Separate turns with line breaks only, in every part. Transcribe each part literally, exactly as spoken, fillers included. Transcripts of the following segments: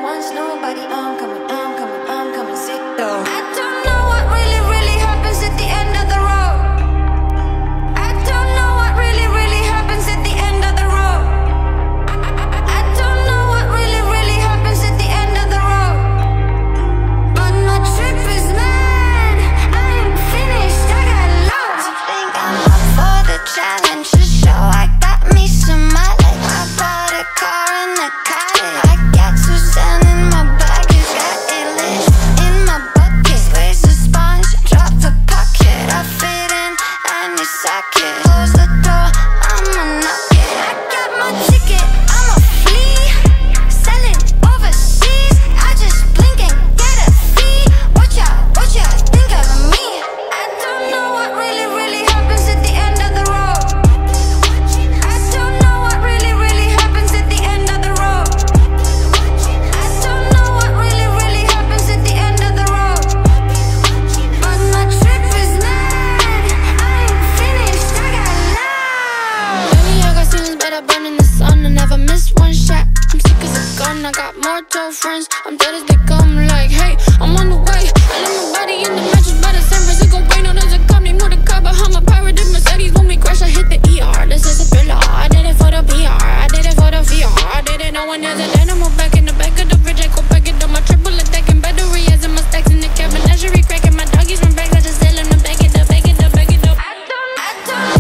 wants nobody. I'm coming, I'm coming, I'm coming sick though. I don't know what really, really happens at the end of the road. I don't know what really, really happens at the end of the road. I, I, I don't know what really, really happens at the end of the road. But my trip is mad. I ain't finished. I got loads. I think I'm up for the challenge. To show I got me some mileage. I bought a car and a cottage. I got two cents in my baggage. Got a list in my bucket. Squeeze the sponge, drop the pocket. I fit in any socket. Close the door, I'ma knock it. I got my ticket, I'ma flee. Selling overseas. I just blink and get a fee. What y'all, what y'all think of me? I don't know what really, really happens at the end of the road. I don't know what really, really happens at the end of the road. I don't know what really, really happens at the end of the road. But my trip is mad. I ain't finished. I got loud.
Baby, I got feelings, but I burn in the sun. I never miss one shot. I'm sick as a gun. I got more told friends. I'm dead as they come. Like, hey, I'm on the way. I left my body in the mattress by the San Francisco Bay. No, there's a company more to car behind my pirate Mercedes. When we crash, I hit the E R. This is a thriller. I did it for the P R. I did it for the V R. I did it. No one has it. I'm back in the back of the bridge. I go back it on my triple attacking battery. As in my stacks in the cabin. Menagerie cracking. My doggies run back. I just tell them to back it up, back it up, back it up.
I don't, I don't.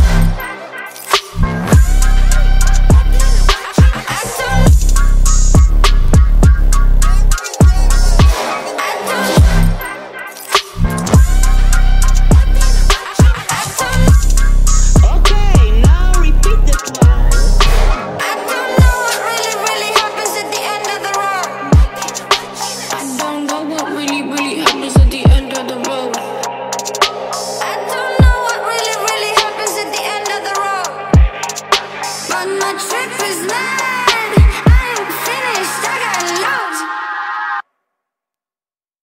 I don't.
Okay, now repeat the plan.
I don't know what really, really happens at the end of the road.
I don't know what really, really happens at the end of the road.
I don't know what really, really happens at the end of the road. But my trip is mad.